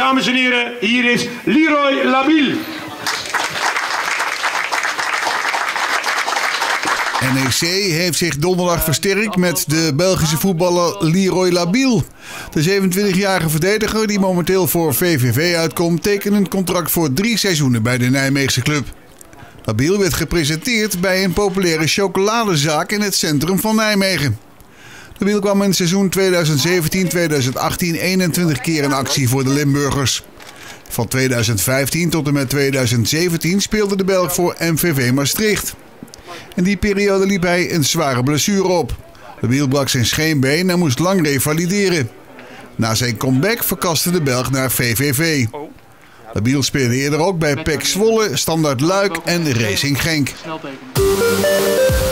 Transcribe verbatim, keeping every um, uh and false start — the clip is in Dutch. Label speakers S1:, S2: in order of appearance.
S1: dames en heren, hier is Leroy Labiel.
S2: N E C heeft zich donderdag versterkt met de Belgische voetballer Leroy Labiel. De zevenentwintigjarige verdediger die momenteel voor V V V uitkomt, tekent een contract voor drie seizoenen bij de Nijmeegse club. Labiel werd gepresenteerd bij een populaire chocoladezaak in het centrum van Nijmegen. Labiel kwam in het seizoen tweeduizend zeventien tweeduizend achttien eenentwintig keer in actie voor de Limburgers. Van tweeduizend vijftien tot en met tweeduizend zeventien speelde de Belg voor M V V Maastricht. In die periode liep hij een zware blessure op. Labiel brak zijn scheenbeen en moest lang revalideren. Na zijn comeback verkaste de Belg naar V V V. Labiel speelde eerder ook bij P E C Zwolle, Standard Luik en Racing Genk.